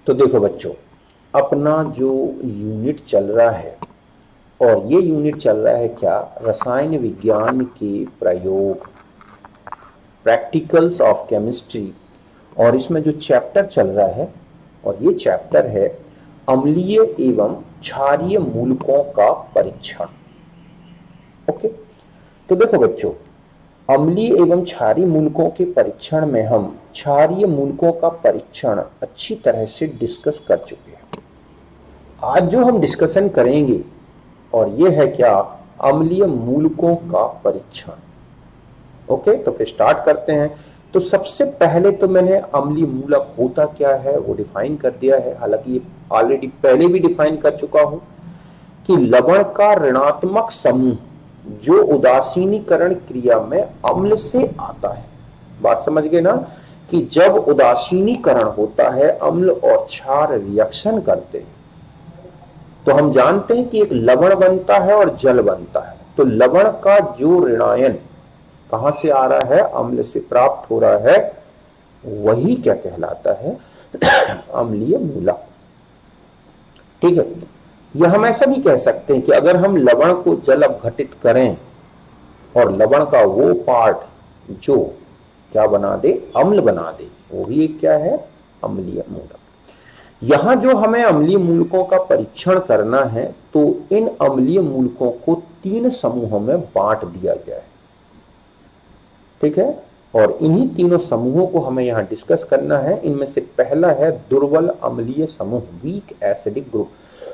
तो देखो बच्चों, अपना जो यूनिट चल रहा है, और ये यूनिट चल रहा है क्या, रसायन विज्ञान के प्रयोग, प्रैक्टिकल्स ऑफ केमिस्ट्री। और इसमें जो चैप्टर चल रहा है, और ये चैप्टर है अम्लीय एवं क्षारीय मूलकों का परीक्षण। ओके, तो देखो बच्चों, अम्लीय एवं क्षारीय मूलकों के परीक्षण में हम क्षारीय मूलकों का परीक्षण अच्छी तरह से डिस्कस कर चुके हैं। आज जो हम डिस्कशन करेंगे और ये है क्या, अम्लीय मूलकों का परीक्षण। ओके, तो फिर स्टार्ट करते हैं। तो सबसे पहले तो मैंने अम्लीय मूलक होता क्या है वो डिफाइन कर दिया है, हालांकि ये ऑलरेडी पहले भी डिफाइन कर चुका हूं कि लवण का ऋणात्मक समूह जो उदासीनीकरण क्रिया में अम्ल से आता है। बात समझ गए ना, कि जब उदासीनीकरण होता है, अम्ल और क्षार रिएक्शन करते हैं, तो हम जानते हैं कि एक लवण बनता है और जल बनता है। तो लवण का जो ऋणायन कहां से आ रहा है, अम्ल से प्राप्त हो रहा है, वही क्या कहलाता है, अम्लीय मूलक। ठीक है, या हम ऐसा भी कह सकते हैं कि अगर हम लवण को जल अपघटित करें और लवण का वो पार्ट जो क्या बना दे, अम्ल बना दे, वो भी एक क्या है, अम्लीय मूलक। यहां जो हमें अम्लीय मूलकों का परीक्षण करना है, तो इन अम्लीय मूलकों को 3 समूहों में बांट दिया गया है। ठीक है, और इन्हीं तीनों समूहों को हमें यहां डिस्कस करना है। इनमें से पहला है दुर्बल अम्लीय समूह, वीक एसिडिक ग्रुप।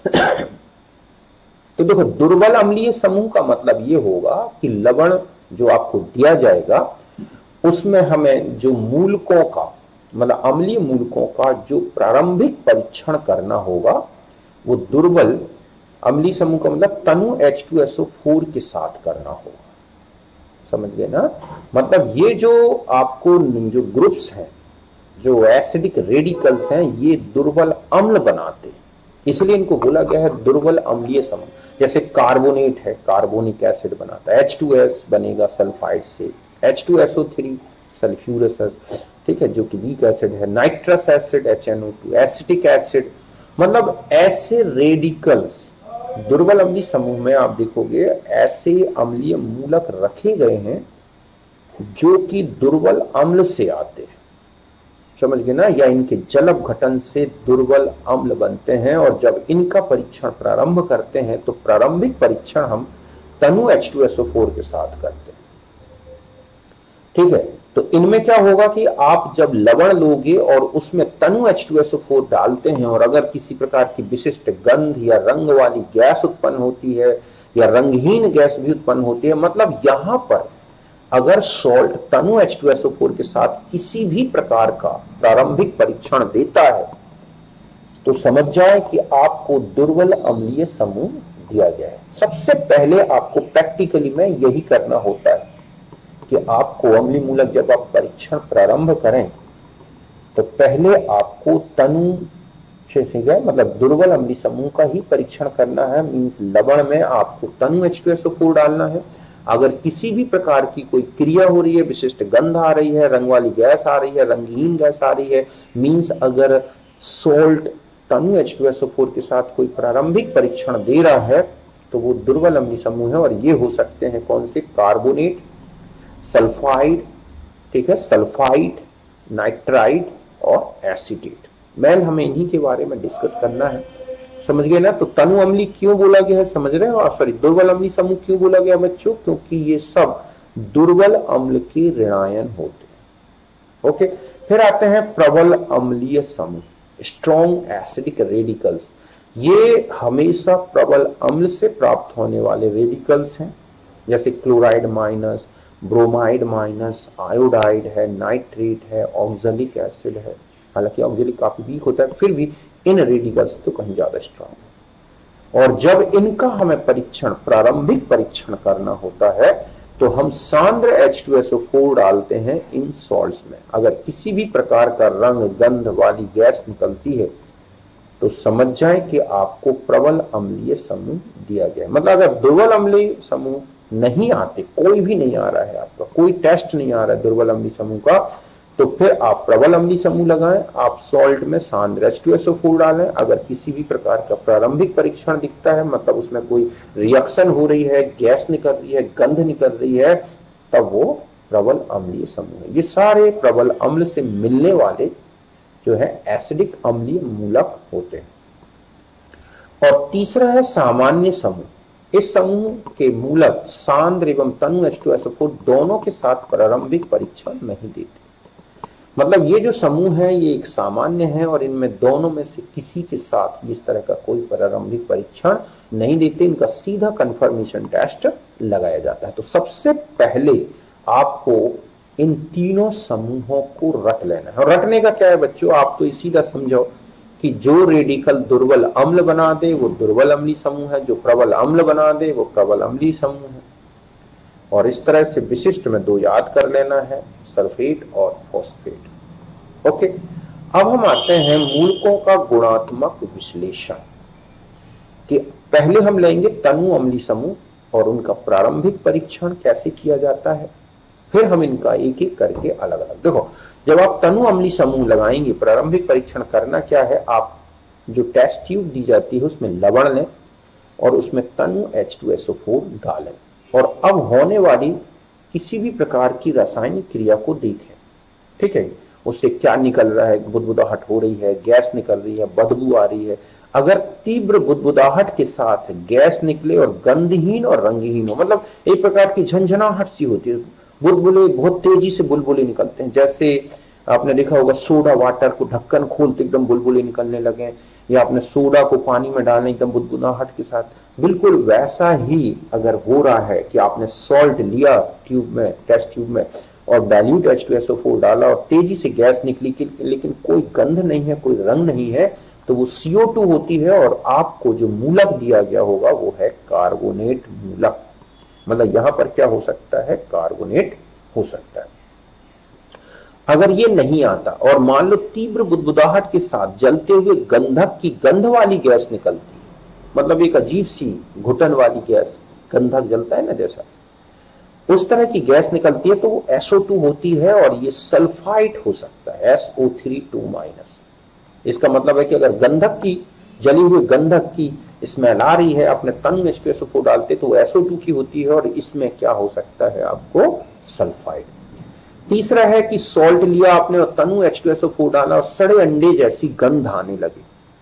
तो देखो, दुर्बल अम्लीय समूह का मतलब ये होगा कि लवण जो आपको दिया जाएगा उसमें हमें जो मूलकों का, मतलब अम्लीय मूलकों का जो प्रारंभिक परीक्षण करना होगा, वो दुर्बल अम्लीय समूह का मतलब तनु H2SO4 के साथ करना होगा। समझ गए ना, मतलब ये जो आपको जो ग्रुप्स हैं, जो एसिडिक रेडिकल्स हैं, ये दुर्बल अम्ल बनाते हैं, इसलिए इनको बोला गया है दुर्बल अम्लीय समूह। जैसे कार्बोनेट है, कार्बोनिक एसिड बनाता है, H2S बनेगा सल्फाइड से, H2SO3 सल्फ्यूरस, ठीक है, जो कि वीक एसिड है, nitrous acid HNO2, acetic acid, मतलब ऐसे रेडिकल्स दुर्बल अम्लीय समूह में आप देखोगे ऐसे अम्लीय मूलक रखे गए हैं जो कि दुर्बल अम्ल से आते हैं। समझ गए ना, या इनके जल अपघटन से दुर्बल अम्ल बनते हैं। और जब इनका परीक्षण प्रारंभ करते हैं तो प्रारंभिक परीक्षण हम तनु H2SO4 के साथ करते हैं। ठीक है, तो इनमें क्या होगा कि आप जब लवण लोगे और उसमें तनु H2SO4 डालते हैं, और अगर किसी प्रकार की विशिष्ट गंध या रंग वाली गैस उत्पन्न होती है या रंगहीन गैस भी उत्पन्न होती है, मतलब यहां पर अगर सॉल्ट तनु H2SO4 के साथ किसी भी प्रकार का प्रारंभिक परीक्षण देता है, तो समझ जाए कि आपको दुर्बल अम्लीय समूह दिया गया है। सबसे पहले आपको प्रैक्टिकली में यही करना होता है कि आपको अम्लीय मूलक जब आप परीक्षण प्रारंभ करें, तो पहले आपको तनु से मतलब दुर्बल अम्लीय समूह का ही परीक्षण करना है। मींस लवण में आपको तनु H2SO4 डालना है। अगर किसी भी प्रकार की कोई क्रिया हो रही है, विशिष्ट गंध आ रही है, रंग वाली गैस आ रही है, रंगहीन गैस आ रही है, मींस अगर सोल्ट तनु H2SO4 के साथ कोई प्रारंभिक परीक्षण दे रहा है, तो वो दुर्बल अम्लीय समूह है। और ये हो सकते हैं कौन से, कार्बोनेट, सल्फाइड, ठीक है, सल्फाइड, नाइट्राइड और एसिटेट। मैन हमें इन्हीं के बारे में डिस्कस करना है। समझ गए ना, तो तनु अम्लीय क्यों बोला गया है, समझ रहे हो, सॉरी, दुर्बल अम्लीय समूह क्यों बोला गया बच्चों, क्योंकि ये सब दुर्बल अम्ल के ऋणायन होते हैं। ओके, फिर आते हैं प्रबल अम्लीय समूह, स्ट्रॉन्ग एसिडिक रेडिकल्स। ये हमेशा प्रबल अम्ल से प्राप्त होने वाले रेडिकल्स हैं, जैसे chloride minus, bromide minus, iodide है, नाइट्रेट है, ऑक्जेलिक एसिड है। हालांकि ऑक्जेलिक काफी वीक होता है, फिर भी इन रेडिकल्स तो कहीं ज्यादा स्ट्रॉन्ग है। और जब इनका हमें परीक्षण, प्रारंभिक परीक्षण करना होता है, तो हम सांद्र H2SO4 डालते हैं इन सॉल्ट्स में। अगर किसी भी प्रकार का रंग गंध वाली गैस निकलती है, तो समझ जाए कि आपको प्रबल अम्लीय समूह दिया गया है। मतलब अगर दुर्बल अम्लीय समूह नहीं आते, कोई भी नहीं आ रहा है, आपका कोई टेस्ट नहीं आ रहा है दुर्बल अम्लीय समूह का, तो फिर आप प्रबल अम्लीय समूह लगाएं, आप सॉल्ट में सांद्र H2SO4 डालें। अगर किसी भी प्रकार का प्रारंभिक परीक्षण दिखता है, मतलब उसमें कोई रिएक्शन हो रही है, गैस निकल रही है, गंध निकल रही है, तब वो प्रबल अम्लीय समूह है। ये सारे प्रबल अम्ल से मिलने वाले जो है एसिडिक अम्लीय मूलक होते हैं। और तीसरा है सामान्य समूह। इस समूह के मूलक सांद्र एवं तनु H2SO4 दोनों के साथ प्रारंभिक परीक्षण नहीं देते। मतलब ये जो समूह है ये एक सामान्य है और इनमें दोनों में से किसी के साथ इस तरह का कोई प्रारंभिक परीक्षण नहीं देते, इनका सीधा कंफर्मेशन टेस्ट लगाया जाता है। तो सबसे पहले आपको इन तीनों समूहों को रट लेना है। और रटने का क्या है बच्चों, आप तो सीधा समझो कि जो रेडिकल दुर्बल अम्ल बना दे वो दुर्बल अम्लीय समूह है, जो प्रबल अम्ल बना दे वो प्रबल अम्लीय समूह है। और इस तरह से विशिष्ट में दो याद कर लेना है, सल्फेट और फॉस्फेट। ओके, अब हम आते हैं मूलकों का गुणात्मक विश्लेषण। कि पहले हम लेंगे तनु अम्लीय समूह और उनका प्रारंभिक परीक्षण कैसे किया जाता है, फिर हम इनका एक एक करके अलग अलग। देखो, जब आप तनु अम्लीय समूह लगाएंगे, प्रारंभिक परीक्षण करना क्या है, आप जो टेस्ट ट्यूब दी जाती है उसमें लवण लें और उसमें तनु H2SO4 डालें और अब होने वाली किसी भी प्रकार की रासायनिक क्रिया को देखें। ठीक है, उससे क्या निकल रहा है, बुदबुदाहट हो रही है, गैस निकल रही है, बदबू आ रही है। अगर तीव्र बुदबुदाहट के साथ गैस निकले और गंधहीन और रंगहीन हो, मतलब एक प्रकार की झंझनाहट सी होती है, बुलबुले बहुत तेजी से बुलबुले निकलते हैं, जैसे आपने देखा होगा सोडा वाटर को ढक्कन खोलते एकदम बुलबुले निकलने लगे, या आपने सोडा को पानी में डालने एकदम बुदबुदाहट के साथ, बिल्कुल वैसा ही अगर हो रहा है कि आपने सॉल्ट लिया ट्यूब में, टेस्ट ट्यूब में, और डाइल्यूट H2SO4 डाला और तेजी से गैस निकली लेकिन कोई गंध नहीं है, कोई रंग नहीं है, तो वो CO2 होती है और आपको जो मूलक दिया गया होगा वो है कार्बोनेट मूलक। मतलब यहां पर क्या हो सकता है, कार्बोनेट हो सकता है। अगर ये नहीं आता और मान लो तीव्र बुदबुदाहट के साथ जलते हुए गंधक की गंध वाली गैस निकलती है, मतलब एक अजीब सी घुटन वाली गैस, गंधक जलता है ना जैसा, उस तरह की गैस निकलती है, तो वो SO2 होती है और ये सल्फाइड हो सकता है, SO3 -। इसका मतलब है कि अगर गंधक की, जली हुई गंधक की स्मेल आ रही है, आपने तनु H2SO4 डालते तो SO2 की होती है और इसमें क्या हो सकता है आपको, सल्फाइड। तीसरा है कि सॉल्ट लिया आपने और तनु H2SO4 डाला और सड़े अंडे जैसी गंध आने लगी।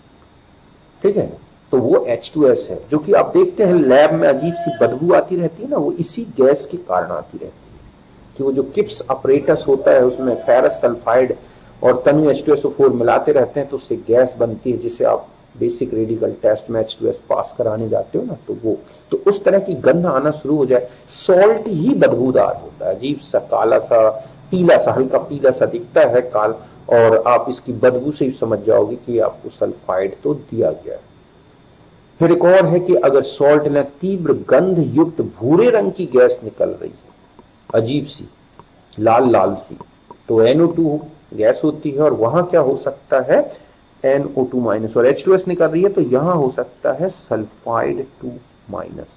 ठीक है, तो वो H2S है, जो कि आप देखते हैं लैब में अजीब सी बदबू आती रहती है ना, वो इसी गैस के कारण आती रहती है कि वो जो किप्स अपरेटस होता है उसमें फेरस सल्फाइड और तनु H2SO4 मिलाते रहते हैं तो उससे गैस बनती है, जिसे आप बेसिक रेडिकल टेस्ट में H2S पास कराने जाते हो ना, तो वो, तो उस तरह की गंध आना शुरू हो जाए। सॉल्ट ही बदबूदार होता है, अजीब सा काला सा, पीला सा, हल्का पीला सा दिखता है काल, और आप इसकी बदबू से ही समझ जाओगे कि आपको सल्फाइड तो दिया गया है। फिर एक और है कि अगर सॉल्ट में तीव्र गंध युक्त भूरे रंग की गैस निकल रही है, अजीब सी लाल लाल सी, तो NO2 गैस होती है और वहां क्या हो सकता है, NO2- और H2S निकल रही है तो यहां हो सकता है सल्फाइड 2-।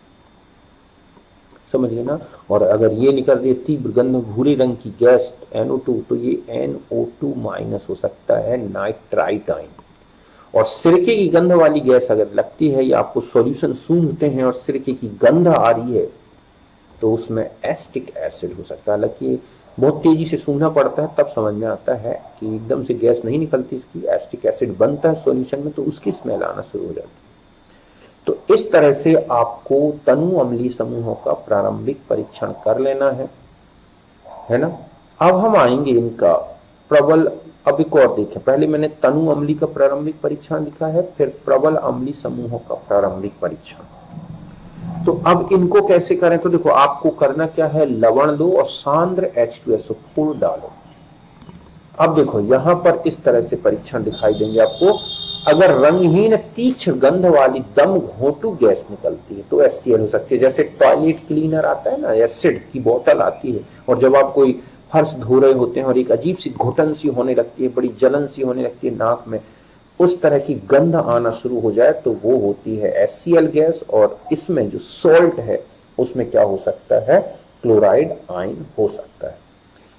समझ गए ना। और अगर ये निकल रही है तीव्र गंध भूरे रंग की गैस NO2, तो ये NO2- हो सकता है, नाइट्राइट आयन। और सिरके की गंध वाली गैस अगर लगती है या आपको सॉल्यूशन सूंघते हैं और सिरके की गंध आ रही है तो उसमें एस्टिक एसिड हो सकता है। हालांकि बहुत तेजी से सूंघना पड़ता है तब समझ में आता है कि एकदम से गैस नहीं निकलती, इसकी एस्टिक एसिड बनता है सॉल्यूशन में तो उसकी स्मेल आना शुरू हो जाती है। तो इस तरह से आपको तनु अम्लीय समूहों का प्रारंभिक परीक्षण कर लेना है ना। अब हम आएंगे इनका प्रबल, अब एक और देखें, पहले मैंने तनु अम्लीय का प्रारंभिक परीक्षण लिखा है, फिर प्रबल अम्लीय समूहों का प्रारंभिक परीक्षण। तो अब इनको कैसे करें, तो देखो आपको करना क्या है, लवण लो और सांद्र H2SO4 डालो। अब देखो यहां पर इस तरह से परीक्षण दिखाई देंगे आपको। अगर रंगहीन तीक्ष्ण गंध वाली दम घोंटू गैस निकलती है तो HCl हो सकती है। जैसे टॉयलेट क्लीनर आता है ना, एसिड की बोतल आती है, और जब आप कोई फर्श धो रहे होते हैं और एक अजीब सी घुटन सी होने लगती है, बड़ी जलन सी होने लगती है नाक में, उस तरह की गंध आना शुरू हो जाए तो वो होती है HCl गैस। और इसमें जो सॉल्ट है उसमें क्या हो सकता है, क्लोराइड आयन हो सकता है।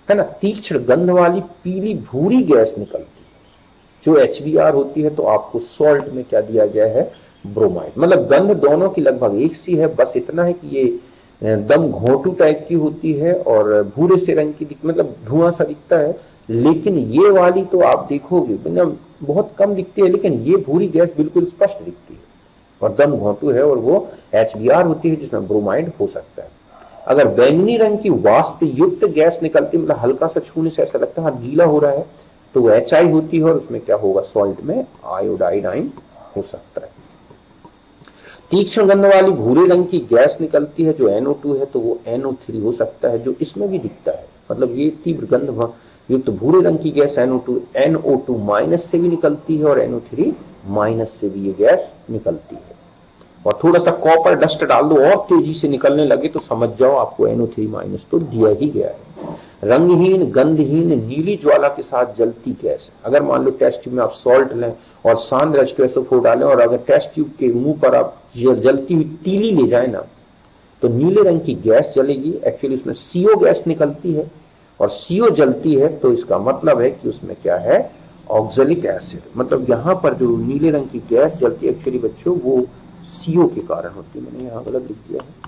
है ना। तीक्ष्ण गंध वाली पीली भूरी गैस निकलती है जो HBr होती है। तो आपको सॉल्ट में क्या दिया गया है, ब्रोमाइड। मतलब गंध दोनों की लगभग एक सी है, बस इतना है कि ये दम घोंटू टाइप की होती है और भूरे से रंग की मतलब धुआं सा दिखता है। लेकिन ये वाली तो आप देखोगे बहुत कम दिखती है, लेकिन ये भूरी गैस बिल्कुल स्पष्ट दिखती है और दम घोंटू है और वो HBr होती है जिसमें ब्रोमाइड हो सकता है। अगर बैंगनी रंग की वाष्प युक्त गैस निकलती, मतलब हल्का सा छूने से ऐसा लगता है हाथ गीला हो रहा है, तो वो HI होती है और उसमें क्या होगा, सॉल्ट में आयोडाइन हो सकता है। तीक्ष्ण गंध वाली भूरे रंग की गैस निकलती है जो NO2 है, तो वो NO3 हो सकता है, जो इसमें भी दिखता है। मतलब ये तीव्र गंध युक्त भूरे रंग की गैस NO2 माइनस से भी निकलती है और NO3 माइनस से भी ये गैस निकलती है। और थोड़ा सा कॉपर डस्ट डाल दो और तेजी से निकलने लगे तो समझ जाओ आपको NO3 माइनस तो दिया ही गया है। रंगहीन गंधहीन नीली ज्वाला के साथ जलती गैस। अगर मान लो टेस्ट ट्यूब में आप सॉल्ट लें और सांद्र H2SO4 डालें और अगर टेस्ट ट्यूब के मुंह पर आप जलती हुई तीली ले जाए ना, तो नीले रंग की गैस जलेगी। एक्चुअली उसमें CO गैस निकलती है और CO जलती है, तो इसका मतलब है कि उसमें क्या है, ऑक्जेलिक एसिड। मतलब यहां पर जो नीले रंग की गैस जलती है एक्चुअली बच्चों वो CO के कारण होती है। मैंने यहां गलत लिख दिया है।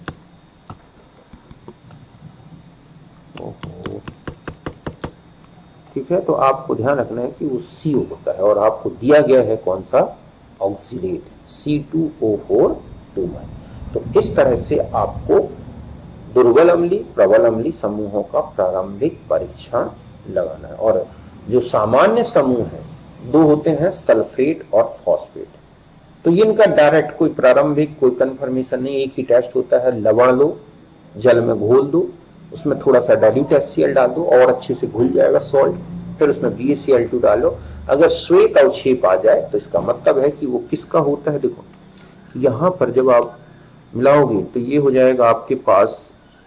ठीक है, तो आपको ध्यान रखना है कि वो CO होता है और आपको दिया गया है कौन सा, ऑक्सीडेट C2O4 2। तो इस तरह से आपको दुर्बल अम्लीय प्रबल अम्लीय समूहों का प्रारंभिक परीक्षण लगाना है। और जो सामान्य समूह है दो होते हैं, सल्फेट और फॉस्फेट। तो ये इनका डायरेक्ट कोई प्रारंभिक कोई कंफर्मेशन नहीं, एक ही टेस्ट होता है। लवण लो, जल में घोल दो, उसमें थोड़ा सा डाइल्यूट HCl डाल दो और अच्छे से घुल जाएगा सॉल्ट, फिर उसमें BaCl2 डालो। अगर श्वेत अवक्षेप आ जाए तो इसका मतलब है कि वो किसका होता है। देखो यहां पर जब आप मिलाओगे तो ये हो जाएगा आपके पास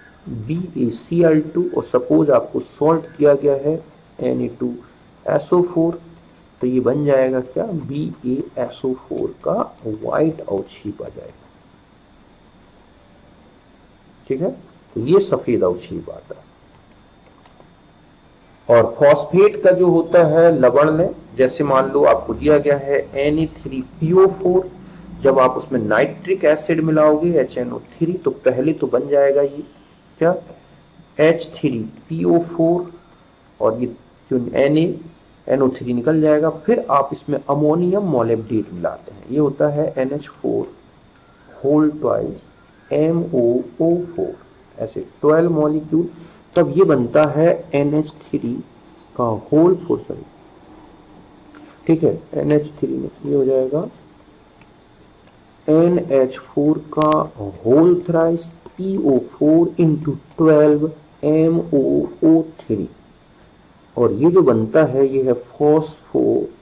BaCl2 और सपोज आपको सॉल्ट दिया गया है Na2SO4, तो ये बन जाएगा क्या, BaSO4 का व्हाइट अवक्षेप आ जाएगा। ठीक है, तो ये सफेद अवक्षेप आता है। और फॉस्फेट का जो होता है लवण में, जैसे मान लो आपको दिया गया है Na3PO4, जब आप उसमें नाइट्रिक एसिड मिलाओगे HNO3 तो पहले तो बन जाएगा ये क्या, H3PO4 और ये जो NO3 निकल जाएगा। फिर आप इसमें अमोनियम मोलिब्डेट मिलाते हैं, ये होता है NH4 होल ट्वाइस MOO4, ऐसे 12 मॉलिक्यूल, तब ये बनता है NH3 का होल 4, सॉरी ठीक है, NH3 ये हो जाएगा NH4 का whole thrice PO4 into 12 MOO3, और ये जो बनता है ये है फॉस्फो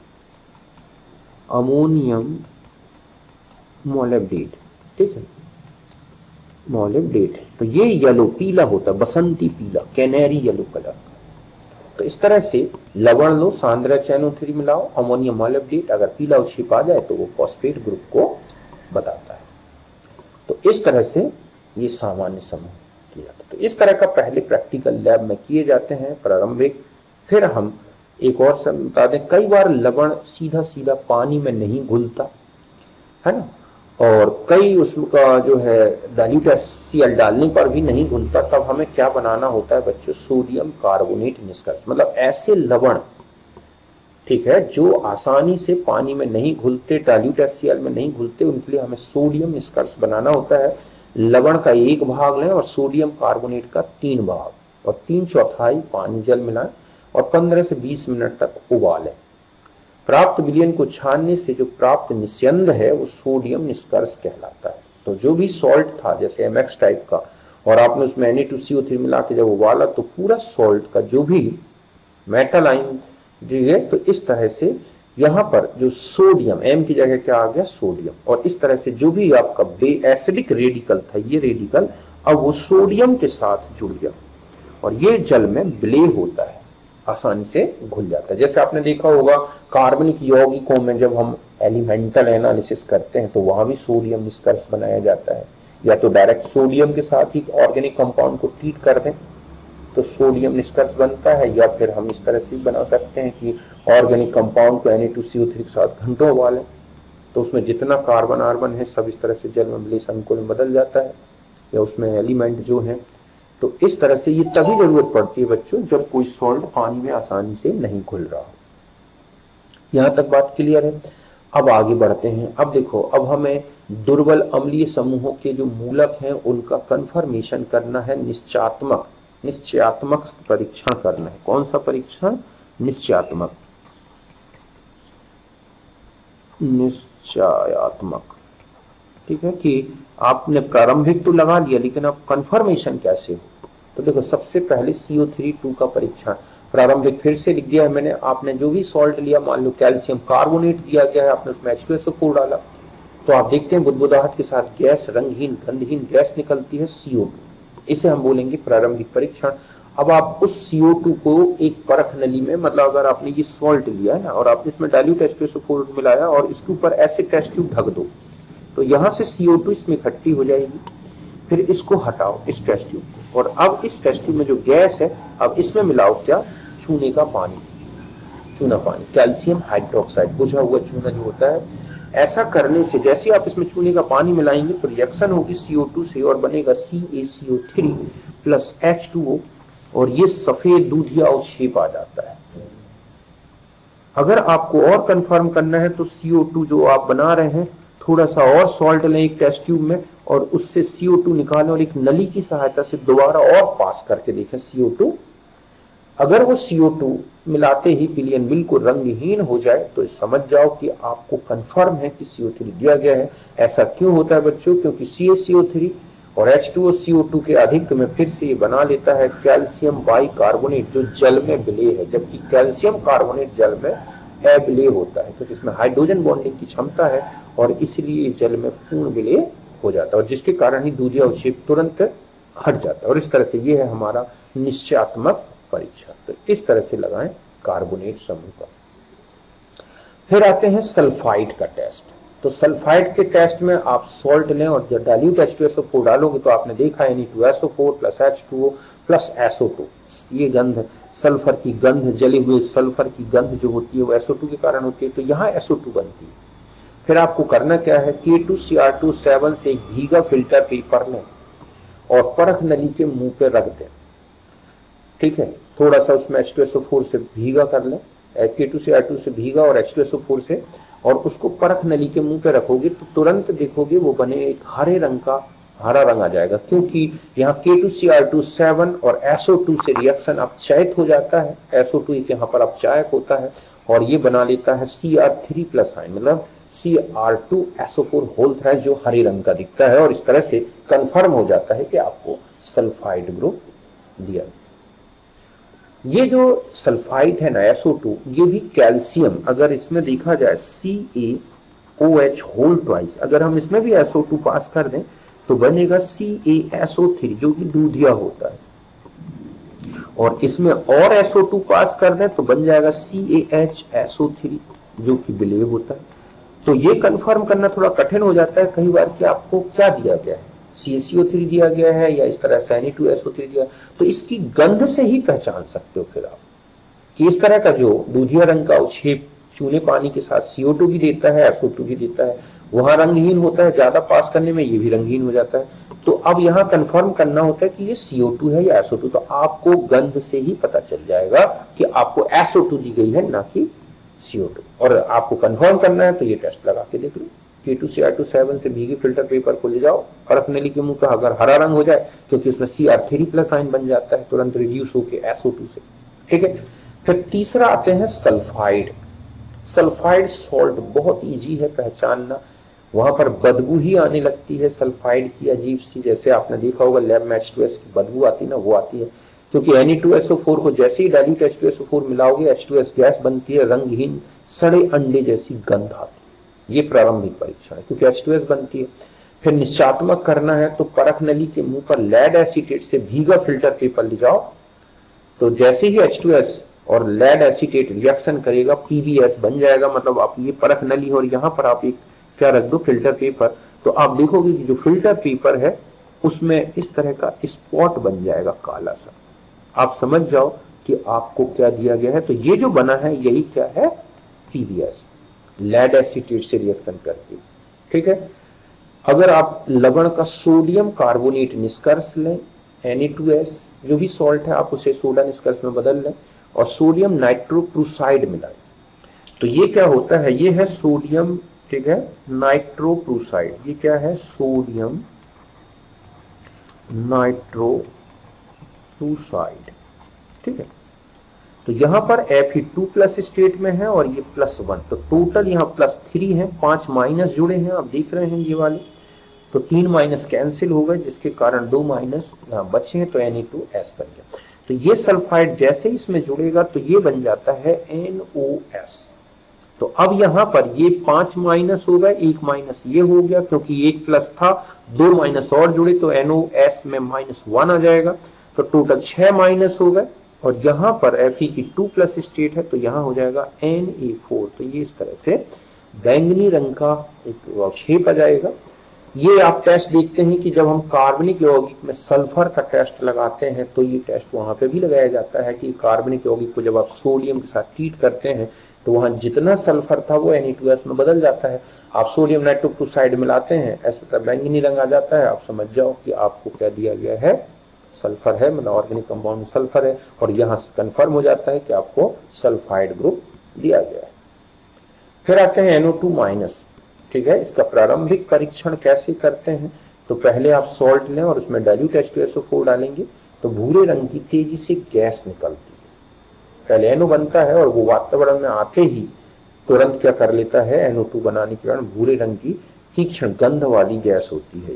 अमोनियम मोलिब्डेट। ठीक है, मोलिब्डेट, तो ये येलो पीला होता है, बसंती पीला, कैनेरी येलो कलर का। तो इस तरह से लवण लो, सांद्र HNO3 मिलाओ, अमोनियम मोलिब्डेट, अगर पीला अवक्षेप आ जाए तो वो फॉस्फेट ग्रुप को बताता है। तो इस तरह से ये सामान्य समूह किया जाता है। तो इस तरह का पहले प्रैक्टिकल लैब में किए जाते हैं प्रारंभिक। फिर हम एक और सब बता दें, कई बार लवण सीधा सीधा पानी में नहीं घुलता है ना, और कई उसका जो है डाइल्यूट HCl डालने पर भी नहीं घुलता, तब हमें क्या बनाना होता है बच्चों, सोडियम कार्बोनेट निष्कर्ष। मतलब ऐसे लवण, ठीक है, जो आसानी से पानी में नहीं घुलते, डाइल्यूट HCl में नहीं घुलते, उनके लिए हमें सोडियम निष्कर्ष बनाना होता है। लवण का 1 भाग लें और सोडियम कार्बोनेट का 3 भाग, और 3/4 पानी जल मिलाएं और 15 से 20 मिनट तक उबालें। प्राप्त विलयन को छानने से जो प्राप्त निस्यंद है वो सोडियम निष्कर्ष कहलाता है। तो जो भी सॉल्ट था जैसे MX टाइप का, और आपने उसमें Na2CO3 मिला के जब उबाला तो पूरा सॉल्ट का जो भी मेटल आयन जो है, तो इस तरह से यहाँ पर जो सोडियम, M की जगह क्या आ गया, सोडियम, और इस तरह से जो भी आपका एसिडिक रेडिकल था, ये रेडिकल अब वो सोडियम के साथ जुड़ गया और ये जल में विलय होता है, आसानी से घुल जाता है। जैसे आपने देखा होगा कार्बनिक यौगिकों में जब हम एलिमेंटल एनालिसिस करते हैं तो वहां भी सोडियम निष्कर्ष बनाया जाता है, या तो डायरेक्ट सोडियम के साथ ही ऑर्गेनिक कंपाउंड को ट्रीट कर दें, तो सोडियम निष्कर्ष बनता है, या फिर हम इस तरह से बना सकते हैं कि ऑर्गेनिक कंपाउंड को Na2CO3 के साथ घंटों उबालें, तो उसमें जितना कार्बन आर्बन है सब इस तरह से जल में विलय संकुल में बदल जाता है, या उसमें एलिमेंट जो है। तो इस तरह से ये तभी जरूरत पड़ती है बच्चों जब कोई सॉल्ट पानी में आसानी से नहीं घुल रहा हो। यहां तक बात क्लियर है। अब आगे बढ़ते हैं। अब देखो, अब हमें दुर्बल अम्लीय समूहों के जो मूलक हैं उनका कंफर्मेशन करना है, निश्चयात्मक परीक्षण करना है। कौन सा परीक्षण? निश्चयात्मक। ठीक है, कि आपने प्रारंभिक तो लगा लिया, लेकिन अब कंफर्मेशन कैसे हो? तो देखो, सबसे पहले CO3 का परीक्षण। प्रारंभिक फिर से लिख दिया है मैंने। आपने जो भी सॉल्ट लिया, मान लो कैल्शियम कार्बोनेट दिया गया है, आपने उसमें H2SO4 डाला, तो आप देखते हैं बुदबुदाहट के साथ गैस, रंगहीन गंधहीन गैस निकलती है, CO2। इसे हम बोलेंगे प्रारंभिक परीक्षण। अब आप उस CO2 को एक परख नली में, मतलब अगर आपने ये सॉल्ट लिया है ना और आपने इसमें डाइल्यूट H2SO4 मिलाया और इसके ऊपर ऐसे टेस्ट ट्यूब ढक दो, तो यहां से CO2 इसमें इकट्ठी हो जाएगी। फिर इसको हटाओ, इस टेस्ट ट्यूब को, और अब इस टेस्ट ट्यूब में जो गैस है, अब इसमें मिलाओ क्या? चूने का पानी, चूना पानी, कैल्शियम हाइड्रोक्साइड, बुझा हुआ चूना जो होता है। ऐसा करने से जैसे आप इसमें चूने का पानी मिलाएंगे तो रिएक्शन होगी CO2 से और बनेगा CaCO3 प्लस H2O, और ये सफेद दूधिया अवक्षेप आ जाता है। अगर आपको और कंफर्म करना है तो CO2 जो आप बना रहे हैं, थोड़ा सा और सॉल्ट लें एक टेस्ट ट्यूब में और उससे CO2 निकालें और एक नली की सहायता से दोबारा और पास करके देखें CO2। अगर वो CO2 मिलाते ही पिलियन बिल्कुल रंगहीन हो जाए तो समझ जाओ कि आपको कंफर्म है कि CO3 दिया गया है। ऐसा क्यों होता है बच्चों? क्योंकि CaCO3 और H2CO2 के अधिक में फिर से ये बना लेता है कैल्शियम बाइकार्बोनेट जो जल में विलय है, जबकि कैल्शियम कार्बोनेट जल में अविलय होता है, क्योंकि इसमें हाइड्रोजन बॉन्डिंग की क्षमता है और इसलिए जल में पूर्ण विलय हो जाता है, और जिसके कारण ही दूधिया अवक्षेप तुरंत हट जाता है। और इस तरह से ये है हमारा निश्चयात्मक परीक्षण। तो इस तरह से लगाएं कार्बोनेट समूह का। फिर आते हैं सल्फाइड का टेस्ट। तो सल्फाइड के टेस्ट में आप सॉल्ट लें और जब डाइल्यूट H2SO4 डालोगे तो आपने देखा Na2SO4 plus H2O plus SO2, ये गंध, सल्फर की गंध, जले हुए सल्फर की गंध जो होती है वो SO2 के कारण होती है, तो यहाँ SO2 बनती है। फिर आपको करना क्या है? K2Cr2 से एक भीगा फिल्टर पेपर लें और परख नली के मुंह पे रख दें। ठीक है, थोड़ा सा उसमें H2SO4 से भीगा कर लें, K2Cr2 से भीगा और H2SO4 से, और उसको परख नली के मुंह पे रखोगे तो तुरंत देखोगे वो बने एक हरे रंग का, हरा रंग आ जाएगा, क्योंकि यहाँ K2Cr2 और SO2 से रिएक्शन अपचयित हो जाता है। SO2 एक यहाँ पर अपचायक होता है और ये बना लेता है Cr3 प्लस आयन, मतलब Cr2SO4 होल थ्राइस जो हरे रंग का दिखता है, और इस तरह से कंफर्म हो जाता है कि आपको सल्फाइड ग्रुप दिया। ये जो सल्फाइड है ना SO2, ये भी कैल्शियम, अगर इसमें देखा जाए CaOH होल ट्वाइस, अगर हम इसमें भी SO2 पास कर दें तो बनेगा CaSO3 जो कि दूधिया होता है, और इसमें और SO2 पास कर दें तो बन जाएगा CaHSO3 जो कि विलय होता है। तो ये कंफर्म करना थोड़ा कठिन हो जाता है कई बार कि आपको क्या दिया गया है, CaCO3 दिया गया है या इस तरह से Na2SO3 दिया, तो इसकी गंध से ही पहचान सकते हो फिर आप कि इस तरह का जो दूधिया रंग का अवक्षेप चूने पानी के साथ CO2 भी देता है, SO2 भी देता है, वहां रंगहीन होता है, ज्यादा पास करने में ये भी रंगहीन हो जाता है। तो अब यहाँ कंफर्म करना होता है कि ये CO2 है या SO2, तो आपको गंध से ही पता चल जाएगा कि आपको SO2 दी गई है ना कि CO2, और आपको कंफर्म करना है तो ये टेस्ट लगा के देख लो। K2Cr2 से भीगे फिल्टर पेपर को ले जाओ, परख नली के मुंह का अगर हरा रंग हो जाए क्योंकि उसमें Cr3 प्लस आयन बन जाता है तुरंत रिड्यूस होके SO2 से। ठीक है, फिर तीसरा आते हैं सल्फाइड। सल्फाइड सॉल्ट बहुत इजी है पहचानना, वहां पर बदबू ही आने लगती है सल्फाइड की अजीब सी, जैसे आपने देखा होगा लैब में H2S की बदबू आती है ना, वो आती है क्योंकि Na2SO4 को जैसे ही डाइल्यूट H2SO4 मिलाओगे H2S गैस बनती है, रंगहीन सड़े अंडे जैसी गंध आती है। ये प्रारंभिक परीक्षण है क्योंकि H2S बनती है। फिर निश्चयात्मक करना है तो परख नली के मुंह पर लेड एसीटेट से भीगा फिल्टर पेपर ले जाओ, तो जैसे ही H2S और लेड एसीटेट रिएक्शन करेगा PbS बन जाएगा, मतलब आप ये परख नली और यहाँ पर आप एक क्या रख दो फिल्टर पेपर, तो आप देखोगे कि जो फिल्टर पेपर है उसमें इस तरह का स्पॉट बन जाएगा काला सा, आप समझ जाओ कि आपको क्या दिया गया है। तो ये जो बना है यही क्या है, PBS, लेड एसीटेट से रिएक्शन करके। ठीक है, अगर आप लवण का सोडियम कार्बोनेट निष्कर्ष लें, Na2S जो भी सॉल्ट है आप उसे सोडा निष्कर्ष में बदल लें और सोडियम नाइट्रोप्रूसाइड मिलाएं, तो ये क्या होता है, ये है सोडियम, ठीक है, नाइट्रोप्रूसाइड। ये क्या है, सोडियम नाइट्रोप्रूसाइड। ठीक है, तो यहां पर Fe2 प्लस स्टेट में है और ये +1, तो टोटल यहाँ +3 है, 5 माइनस जुड़े हैं, आप देख रहे हैं ये वाले, तो 3 माइनस कैंसिल हो गए जिसके कारण 2 माइनस यहाँ बचे हैं, तो Na2S बन गया। तो ये सल्फाइड जैसे इसमें जुड़ेगा तो ये बन जाता है NOS। तो अब यहां पर ये 5 माइनस हो गए, 1 माइनस ये हो गया, क्योंकि 1 प्लस था, 2 माइनस और जुड़े तो NOS में -1 आ जाएगा, तो टोटल 6 माइनस हो गए। और यहां पर Fe की 2 प्लस स्टेट है तो यहां हो जाएगा Na4। तो ये इस तरह से बैंगनी रंग का एक शेप आ जाएगा। ये आप टेस्ट देखते हैं कि जब हम कार्बनिक यौगिक में सल्फर का टेस्ट लगाते हैं तो ये टेस्ट वहां पे भी लगाया जाता है कि कार्बनिक यौगिक को जब आप सोडियम के साथ ट्रीट करते हैं तो वहां जितना सल्फर था वो Na2S में बदल जाता है। आप सोडियम नाइट्रोक्लोराइड मिलाते हैं, ऐसे तरह बैंगनी रंग आ जाता है। आप समझ जाओ कि आपको क्या दिया गया है, सल्फर है, मतलब ऑर्गेनिक कंपाउंड सल्फर है, और यहां से कंफर्म हो जाता है कि आपको सल्फाइड ग्रुप दिया गया है। फिर आते हैं NO2-। ठीक है, इसका प्रारंभिक परीक्षण कैसे करते हैं, तो पहले आप सॉल्ट लें और उसमें डाइल्यूट H2SO4 डालेंगे तो भूरे रंग की तेजी से गैस निकलती है। पहले NO बनता है और वो वातावरण में आते ही तुरंत क्या कर लेता है, NO2 बनाने के कारण भूरे रंग की तीक्ष्ण गंध वाली गैस होती है।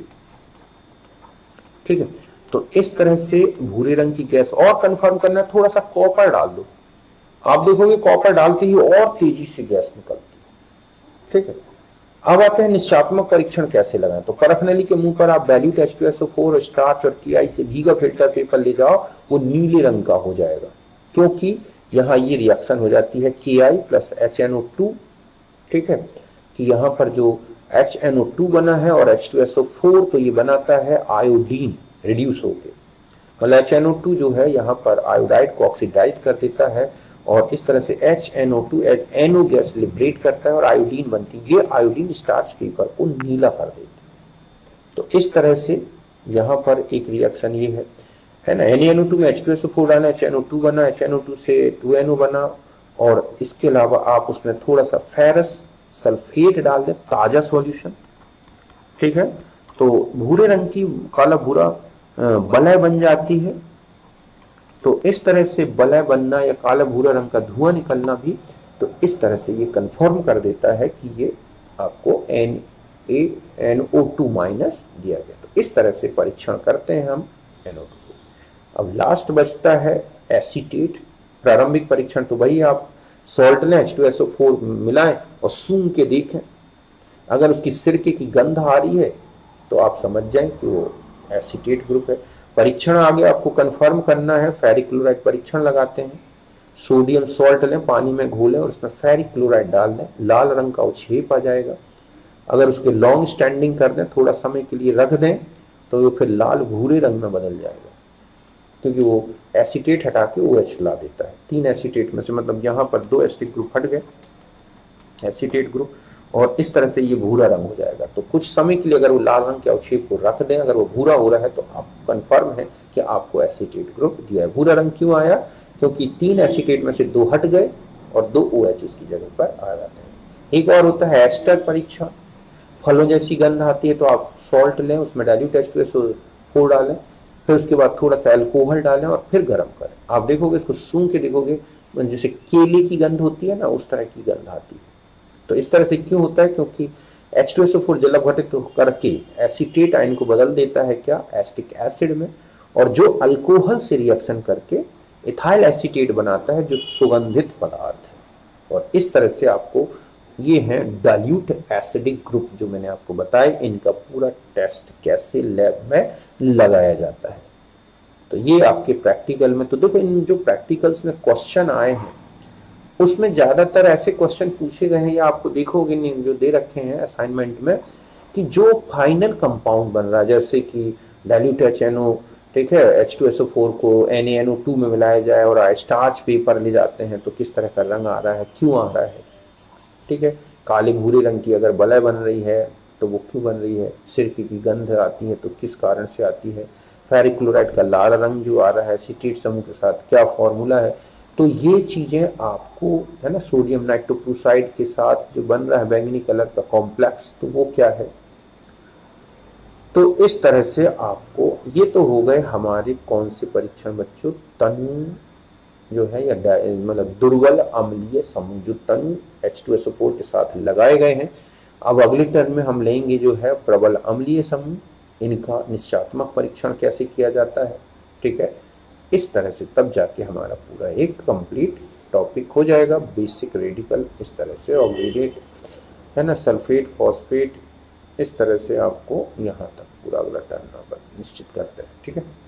ठीक है, तो इस तरह से भूरे रंग की गैस। और कंफर्म करना है, थोड़ा सा कॉपर डाल दो, आप देखोगे कॉपर डालते ही और तेजी से गैस निकलती है। ठीक है, अब आते हैं निश्चात्मक परीक्षण कैसे लगाएं। तो परख नली के मुंह पर आप डाइल्यूट H2SO4 स्टार्च और KI से भीगा फिल्टर पेपर ले जाओ, वो नीले रंग का हो जाएगा, क्योंकि यहां ये रिएक्शन हो जाती है KI प्लस HNO2। ठीक है, कि यहां पर जो HNO2 बना है और H2SO4 तो ये बनाता है आयोडीन रिड्यूस होके, मतलब HNO2 जो है यहाँ पर आयोडाइड को ऑक्सीडाइज कर देता है और इस तरह से HNO2 NO गैस लिबरेट करता है और आयोडीन बनती है। ये आयोडीन स्टार्च पेपर को नीला कर देती है। तो इस तरह से यहाँ पर एक रिएक्शन ये है ना, NaNO2 में H2SO4 डाला, HNO2 बना, HNO2 से 2NO बना, और इसके अलावा आप उसमें थोड़ा सा फेरस सल्फेट डाल दें, ताजा सॉल्यूशन। ठीक है, तो भूरे रंग की काला भूरा बलय बन जाती है। तो इस तरह से बलय बनना या काला भूरा रंग का धुआं निकलना भी, तो इस तरह से ये कंफर्म कर देता है कि ये आपको NaNO2- दिया गया। तो इस तरह से परीक्षण करते हैं हम NO2 को। अब लास्ट बचता है एसीटेट। प्रारंभिक परीक्षण तो भाई आप सॉल्ट लें, H2SO4 मिलाएं और सूंघ के देखें, अगर उसकी सिरके की गंध आ रही है तो आप समझ जाएं कि वो एसीटेट ग्रुप है। परीक्षण आगे आपको कंफर्म करना है, फेरिक क्लोराइड परीक्षण लगाते हैं। सोडियम सॉल्ट लें, पानी में घोलें और उसमें फेरिक क्लोराइड डाल दें, लाल रंग का छेप आ जाएगा। अगर उसके लॉन्ग स्टैंडिंग कर दें, थोड़ा समय के लिए रख दें, तो वो फिर लाल भूरे रंग में बदल जाएगा, क्योंकि वो एसीटेट हटा के OH ला देता है। 3 एसीटेट में से, मतलब यहाँ पर 2 एसिटिक ग्रुप हट गए, एसीटेट ग्रुप, और इस तरह से ये भूरा रंग हो जाएगा। तो कुछ समय के लिए अगर वो लाल रंग के अवक्षेप को रख दें, अगर वो भूरा हो रहा है तो आप कंफर्म है कि आपको एसीटेट ग्रुप दिया है। भूरा रंग क्यों आया, क्योंकि 3 एसीटेट में से 2 हट गए और 2 OH उसकी जगह पर आ जाते हैं। एक और होता है एस्टर परीक्षण। फलों जैसी गंध आती है तो आप सॉल्ट लें, उसमें डाइल्यूट H2SO4 डालें, फिर उसके बाद थोड़ा सा अल्कोहल डालें और फिर गर्म करें। आप देखोगे, इसको सूंघ के देखोगे, जैसे केले की गंध होती है ना, उस तरह की गंध आती है। तो इस तरह से क्यों होता है, क्योंकि H2SO4 जल अपघटित करके एसीटेट आयन को बदल देता है क्या, एसिटिक एसिड में, और जो अल्कोहल से रिएक्शन करके इथाइल एसीटेट बनाता है जो सुगंधित पदार्थ है। और इस तरह से आपको ये है डाइल्यूट एसिडिक ग्रुप जो मैंने आपको बताया, इनका पूरा टेस्ट कैसे लैब में लगाया जाता है। तो ये आपके प्रैक्टिकल में, तो देखो इन जो प्रैक्टिकल्स में क्वेश्चन आए हैं उसमें ज्यादातर ऐसे क्वेश्चन पूछे गए हैं, या आपको देखोगे नहीं जो दे रखे हैं असाइनमेंट में, कि जो फाइनल कंपाउंड बन रहा है, जैसे कि डाइल्यूट HNO ठीक है, H2SO4 को NaNO2 में मिलाया जाए और स्टार्च पेपर ले जाते हैं तो किस तरह का रंग आ रहा है, क्यों आ रहा है। ठीक है, काले भूरे रंग की अगर बलय बन रही है तो वो क्यों बन रही है, सिरके की गंध आती है तो किस कारण से आती है, फेरिक क्लोराइड का लाल रंग जो आ रहा है सिट्रेट समूह के साथ क्या फॉर्मूला है। तो ये चीजें आपको, है ना, सोडियम नाइट्रोक्लोराइड के साथ जो बन रहा है बैंगनी कलर का कॉम्प्लेक्स, तो वो क्या है। तो इस तरह से आपको, ये तो हो गए हमारे कौन से परीक्षण बच्चों, तनु जो है या मतलब दुर्बल अम्लीय समूह जो तनु H2SO4 के साथ लगाए गए हैं। अब अगले टर्म में हम लेंगे जो है प्रबल अम्लीय समूह, इनका निश्चात्मक परीक्षण कैसे किया जाता है। ठीक है, इस तरह से तब जाके हमारा पूरा एक कंप्लीट टॉपिक हो जाएगा, बेसिक रेडिकल इस तरह से, ऑक्सीडेट, है ना, सल्फेट, फॉस्फेट, इस तरह से आपको यहाँ तक पूरा अगला टर्म निश्चित करते हैं। ठीक है।